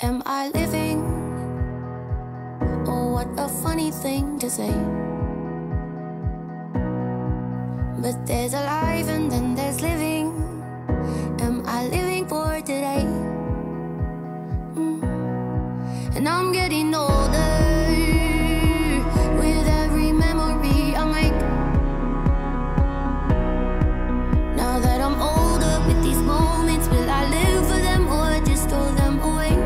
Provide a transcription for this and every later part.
Am I living? Oh, what a funny thing to say. But there's alive and then there's living. Am I living for today? And I'm getting older with every memory I make. Now that I'm older with these moments, will I live for them or just throw them away?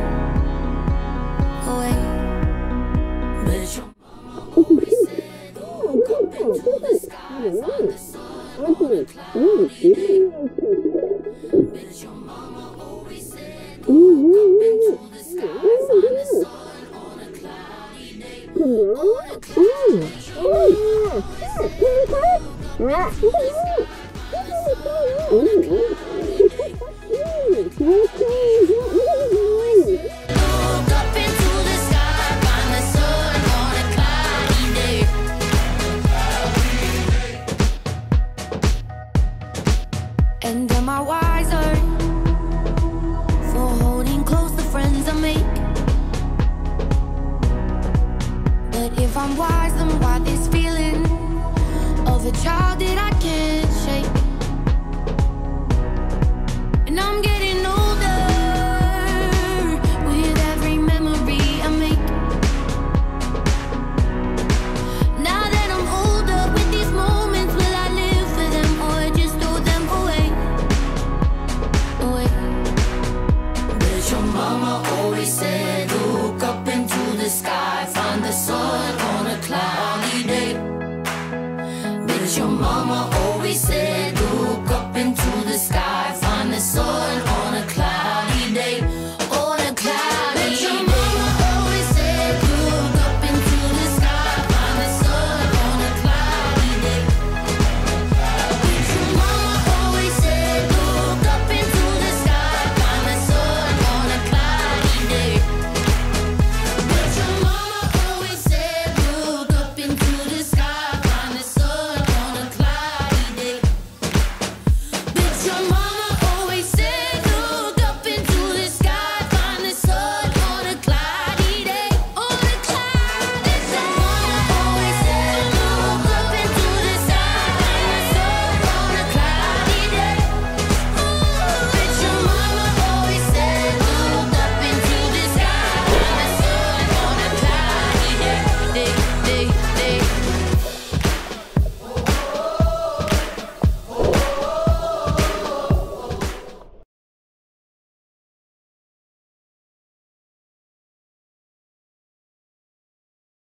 Away. But your mama always said, oh, look up into the skies, find the sun on a cloudy day. But your mama always said, oh, look up into the skies, find the sun on a cloudy day. On a cloudy look up into the sky, find the sun on a cloudy day. And am I wild?